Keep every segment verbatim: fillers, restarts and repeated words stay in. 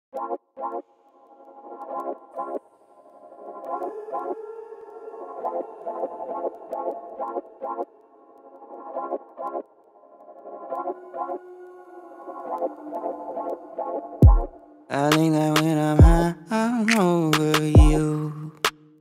I think that when I'm high, I'm over you.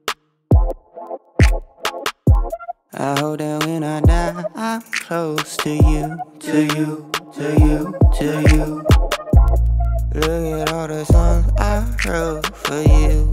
I hope that when I die, I'm close to you, to you, to you, to you. Look at all the songs I wrote for you.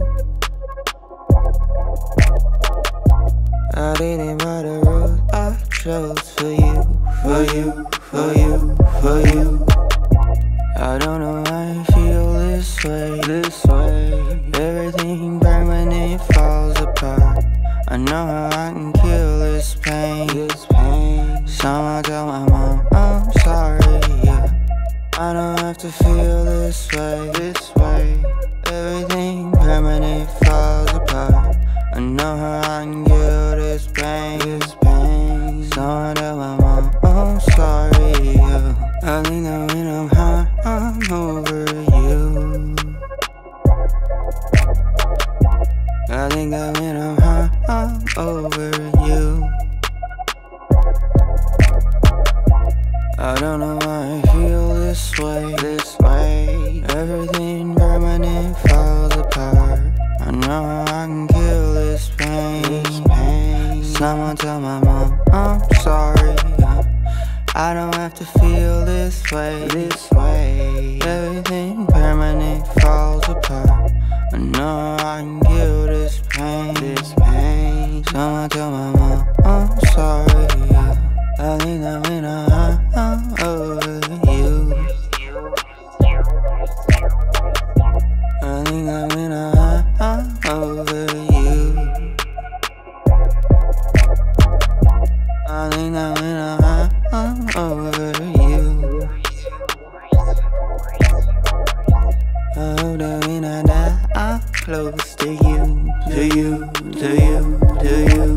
I didn't write the rules I chose for you, for you, for you, for you. I don't know why I feel this way, this way. Everything permanent falls apart. I know how I can kill this pain, this pain. Someone tell my mom I'm sorry, yeah. I don't have to feel this way, this way. Everything permanent falls apart. I know how I can kill this pain, this pain. Someone tell my mom I'm sorry, yeah. I think that when I'm high, I'm over you. I think that when I'm high, I'm over you. I don't know why I feel this way, this way. Everything permanent falls apart. I know how I can kill this pain, this pain. Someone tell my mom I'm sorry, yeah. I don't have to feel this way, this way. Everything permanent falls apart. I know I can kill this pain, this pain. Someone tell my mom I'm sorry, yeah. I think that when I'm high, I'm over you. I think that when I'm high, I'm over you. I think that when I'm high, I'm over you. I hope that when I die, I'm close to you, to you, to you, to you.